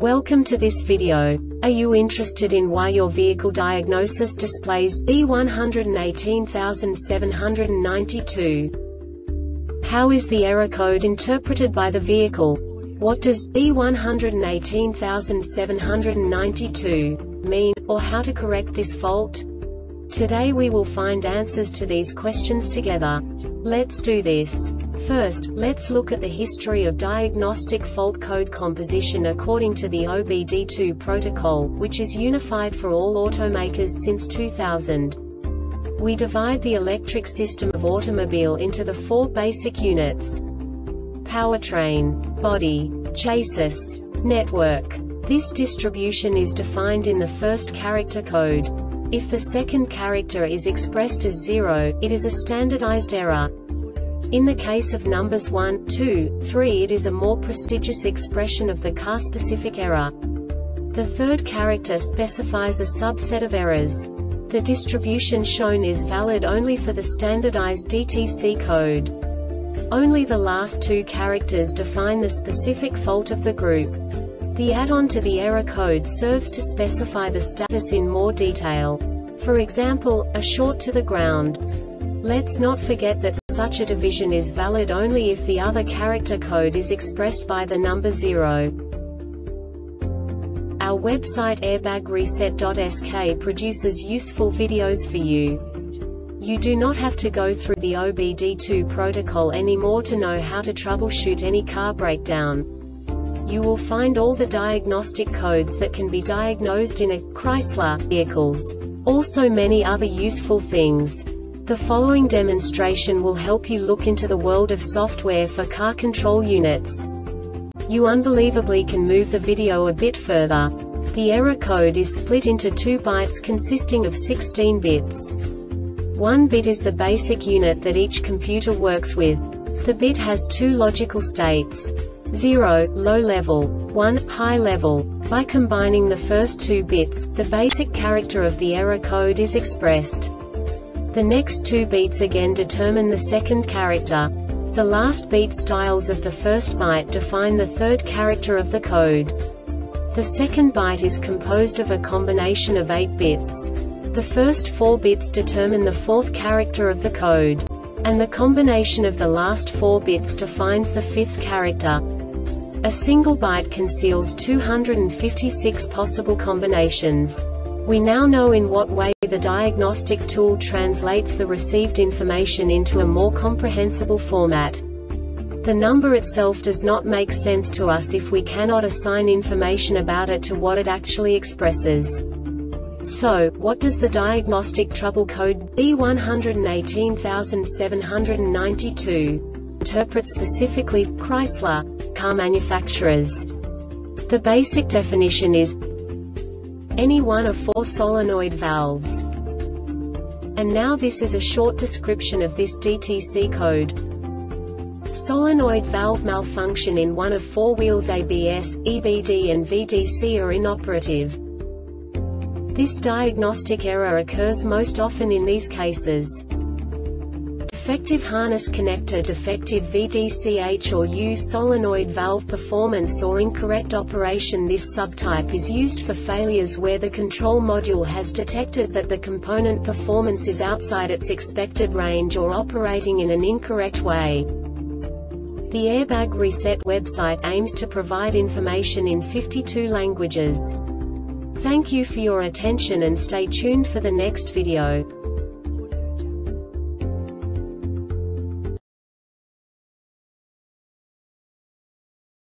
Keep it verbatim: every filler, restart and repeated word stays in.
Welcome to this video. Are you interested in why your vehicle diagnosis displays B one one eight seven nine two? How is the error code interpreted by the vehicle? What does B one one eight seven nine two mean, or how to correct this fault? Today we will find answers to these questions together. Let's do this. First, let's look at the history of diagnostic fault code composition according to the O B D two protocol, which is unified for all automakers since two thousand. We divide the electric system of automobile into the four basic units: powertrain, body, chassis, network. This distribution is defined in the first character code. If the second character is expressed as zero, it is a standardized error. In the case of numbers one, two, three, it is a more prestigious expression of the car-specific error. The third character specifies a subset of errors. The distribution shown is valid only for the standardized D T C code. Only the last two characters define the specific fault of the group. The add-on to the error code serves to specify the status in more detail. For example, a short to the ground. Let's not forget that such a division is valid only if the other character code is expressed by the number zero. Our website airbag reset dot S K produces useful videos for you. You do not have to go through the O B D two protocol anymore to know how to troubleshoot any car breakdown. You will find all the diagnostic codes that can be diagnosed in a Chrysler vehicles. Also many other useful things. The following demonstration will help you look into the world of software for car control units. You unbelievably can move the video a bit further. The error code is split into two bytes consisting of sixteen bits. One bit is the basic unit that each computer works with. The bit has two logical states: zero, low level, one, high level. By combining the first two bits, the basic character of the error code is expressed. The next two beats again determine the second character. The last beat styles of the first byte define the third character of the code. The second byte is composed of a combination of eight bits. The first four bits determine the fourth character of the code. And the combination of the last four bits defines the fifth character. A single byte conceals two hundred fifty-six possible combinations. We now know in what way the diagnostic tool translates the received information into a more comprehensible format. The number itself does not make sense to us if we cannot assign information about it to what it actually expresses. So, what does the diagnostic trouble code B one one eight seven nine two interpret specifically for Chrysler car manufacturers? The basic definition is any one of four solenoid valves. And now this is a short description of this D T C code. Solenoid valve malfunction in one of four wheels: A B S, E B D and V D C are inoperative. This diagnostic error occurs most often in these cases: defective harness connector, defective V D C H or U solenoid valve performance, or incorrect operation. This subtype is used for failures where the control module has detected that the component performance is outside its expected range or operating in an incorrect way. The Airbag Reset website aims to provide information in fifty-two languages. Thank you for your attention and stay tuned for the next video.